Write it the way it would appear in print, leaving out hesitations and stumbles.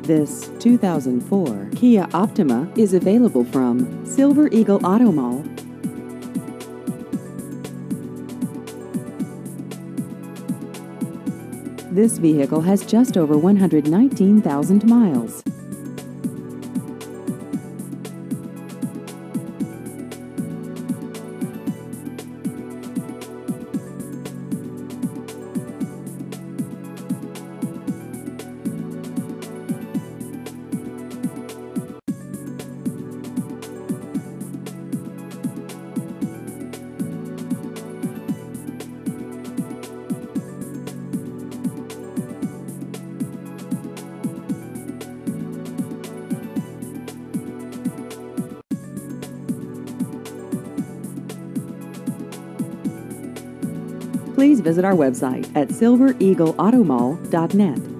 This 2004 Kia Optima is available from Silver Eagle Auto Mall. This vehicle has just over 119,000 miles. Please visit our website at silvereagleautomall.net.